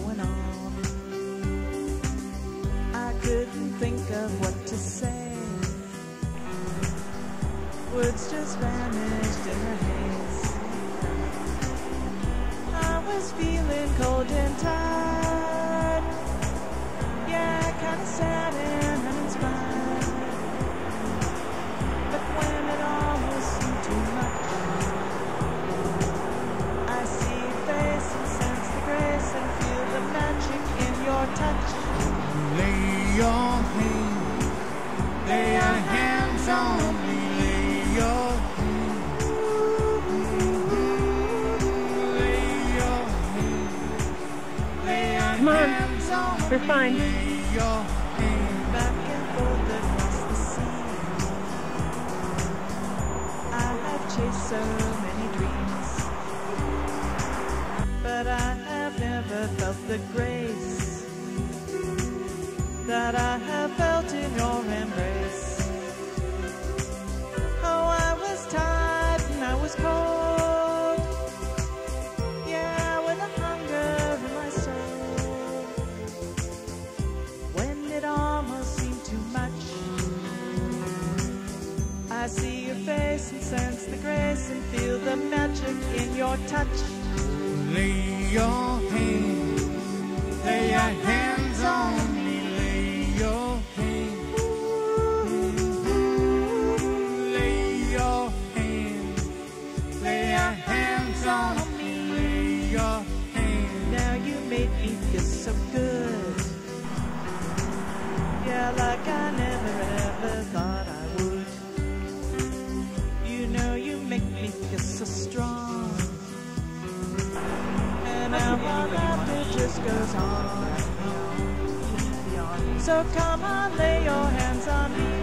going on. I couldn't think of what to say. Words just vanished in the haze. I was feeling cold and tired. Yeah, kinda sad and uninspired. But when it almost seemed too much, I see your face and sense the grace and feel the magic in your touch. Lay your hand, lay your hands on me, lay your hand, lay your hand, lay your Come on, hands on we're me, fine. lay your hand. Back and forth across the sea, I have chased so many dreams, but I have never felt the grace that I have felt in your embrace. Oh, I was tired and I was cold, yeah, with a hunger in my soul. When it almost seemed too much, I see your face and sense the grace and feel the magic in your touch. Lay your hand, lay your hands on me, lay your hand, lay your hand, lay your hands on me, lay your hand. Now you made me feel so good, yeah, like I never ever thought I would. You know you make me feel so strong, and now our laughter just goes on. So come on, lay your hands on me,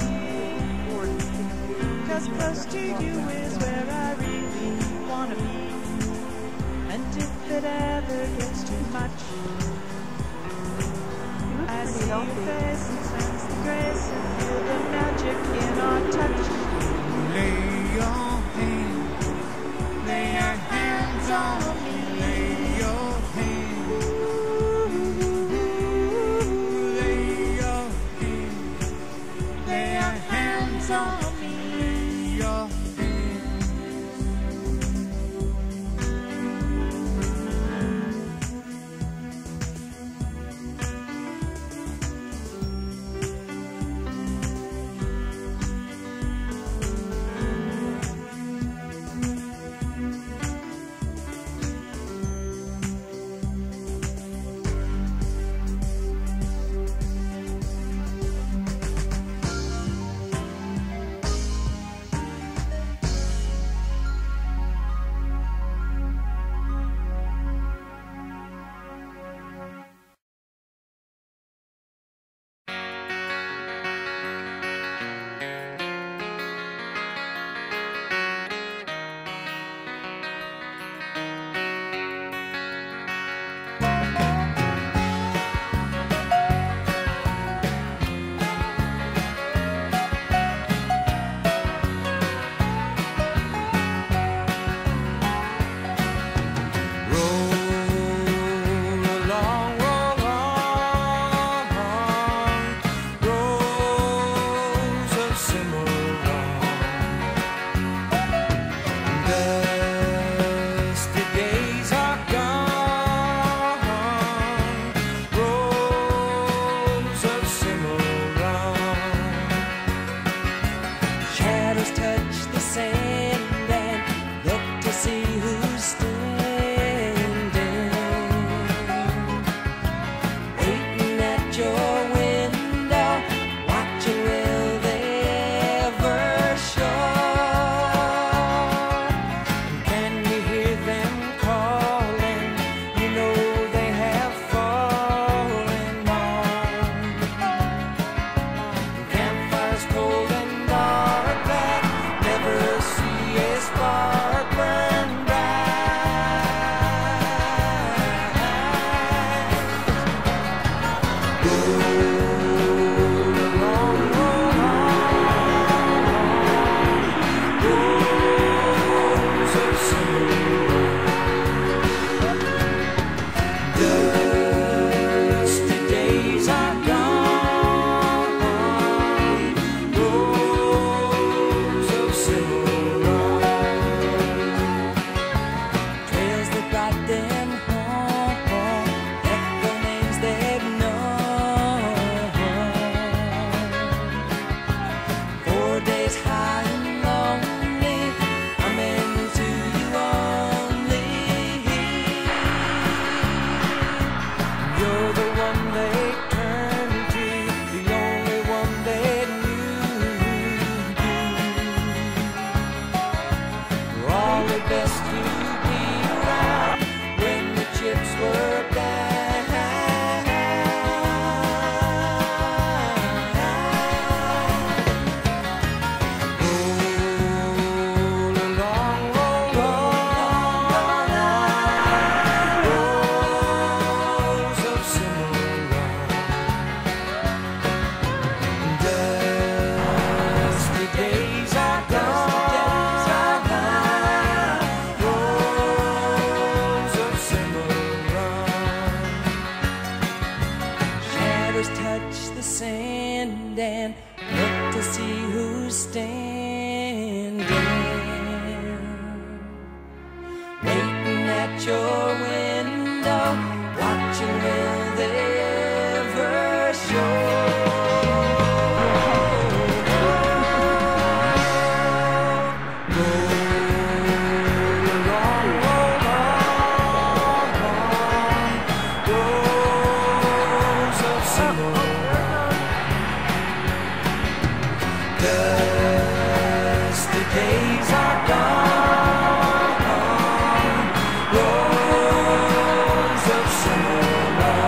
'cause close to you is where I really wanna be. And if it ever gets too much, I see your face and sense the grace and feel the magic in our touch. Lay your hand, lay your hands on me, lay your hand, lay your hand, lay your hands on me, lay your at your window, watching will they ever show. Dusty days are gone, rose of summer love.